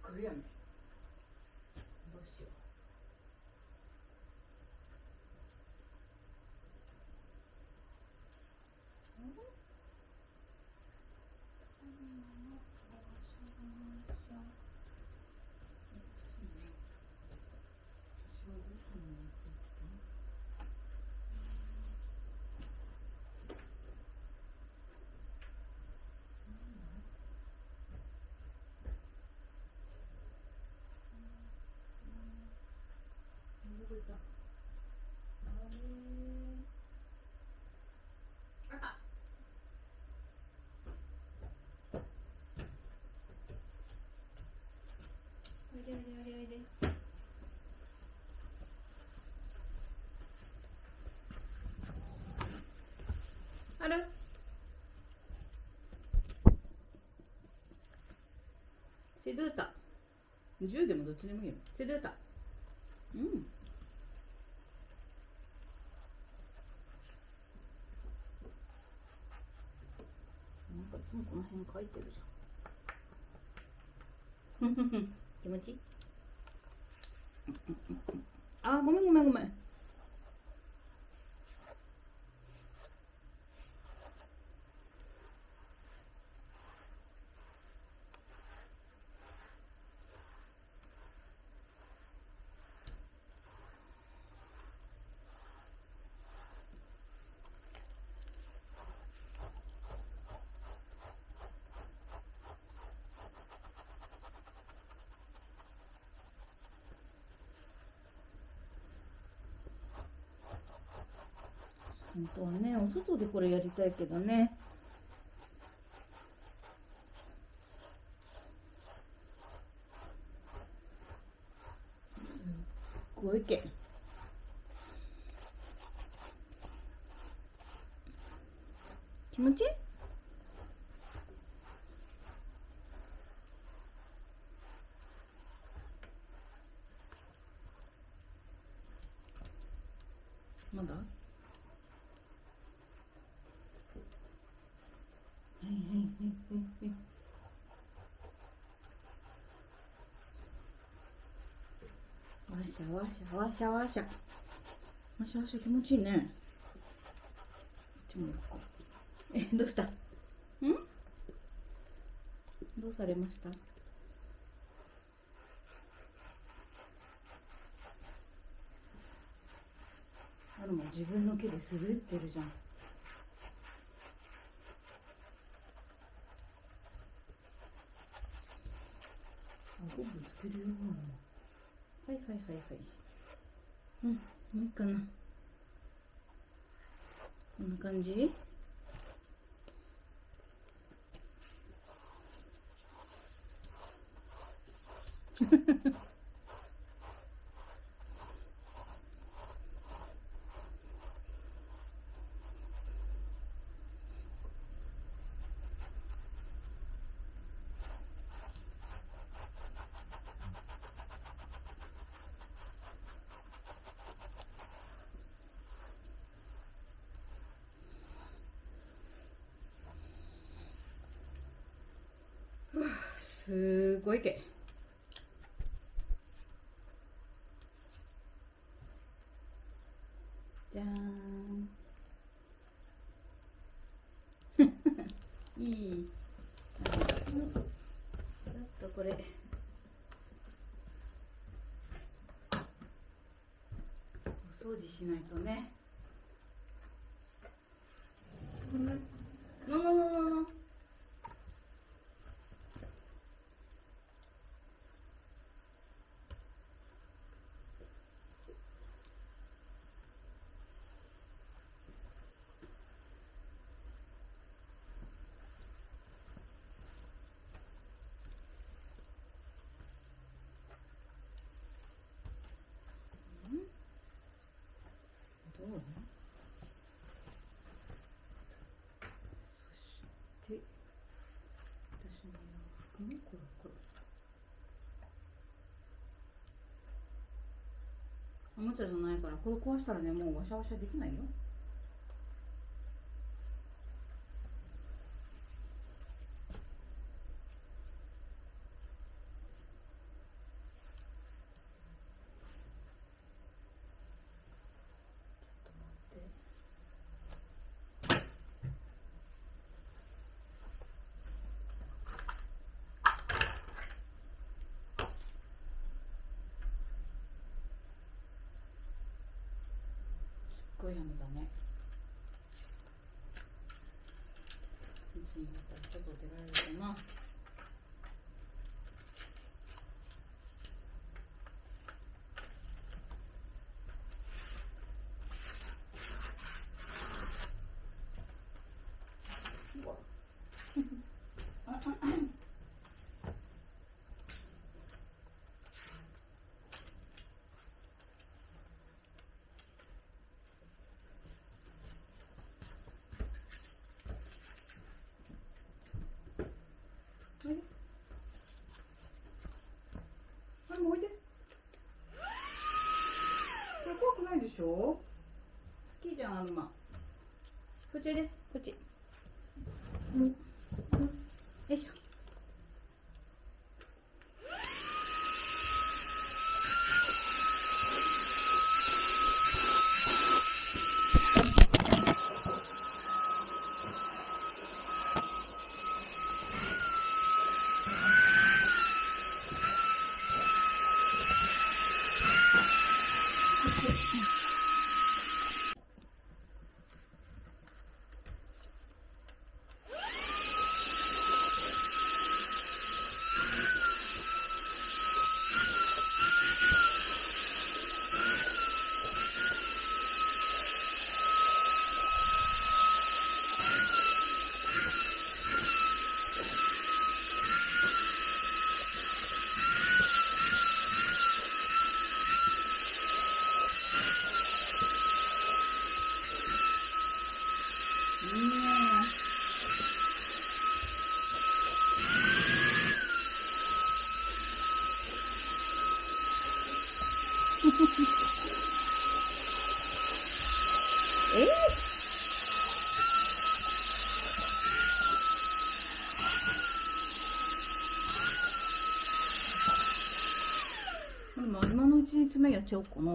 黒やね。どうしよう。どこ行った？あった。おいでおいでおいでおいで。ある？セドゥータ。10でもどっちでもいいよ。セドゥータ。うん。なんかいつもこの辺書いてるじゃん。気持ちいい？あ、ごめんごめんごめん。本当はね、お外でこれやりたいけどね。すっごいけ。気持ちいい？まだ？わしゃわしゃわしゃわしゃわしゃわしゃ気持ちいいね。どうした？どうされました？あるも自分の毛で滑ってるじゃん。顎ぶつけるよ。はいはいはいはい。もういいかな。こんな感じ？すごい毛。じゃーん。いい。ちょっとこれお掃除しないとね。ののののの。どう？そして私の服もコロコロ。おもちゃじゃないからこれ壊したらね、もうワシャワシャできないよ。 ごい雨だね。いつになったら外出られるかな。あれもうおいで。これ怖くないでしょ。好きじゃん、アルマ。こっちおいで、こっち。よいしょ。今のうちに爪やっちゃおうかな。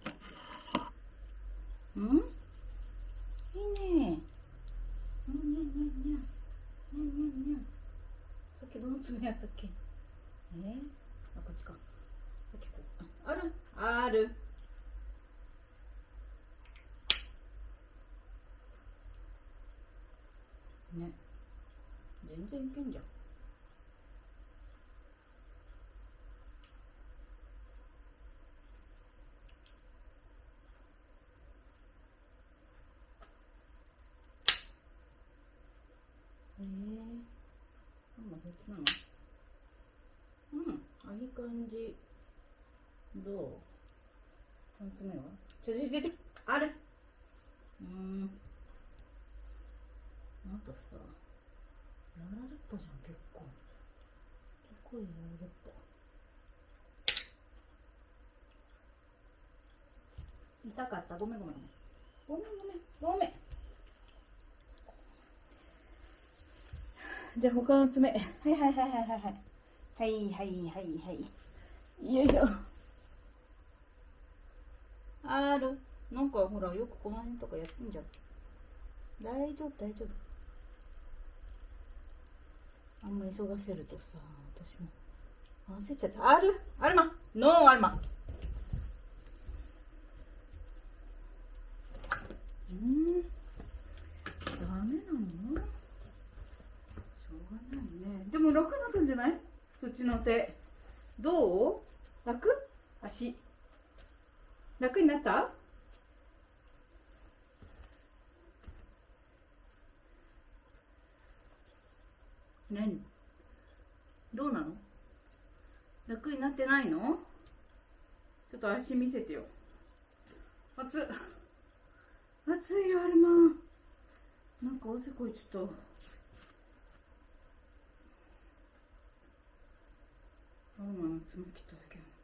いいね。さっきどの爪やったっけ。あ、こっちか。さっきこう。ある。ね。全然いけんじゃん。こっちなの。いい感じ。どう。3つ目はある。あとさ、やられっぱじゃん。結構やられっぱ。痛かった。ごめん。じゃあ他の爪。はい。よいしょ。なんかほら、よくこの辺とかやってんじゃん。大丈夫。あんま急がせるとさ、私も焦っちゃった。アルマノーアルマ。ダメなの？しょうがないね。でも楽になったんじゃない？そっちの手。どう？楽？足。楽になった？何？どうなの？楽になってないの？ちょっと足見せてよ。熱いよ、アルマ。なんか汗こいちょっと。アルマの爪切っただけなんだ。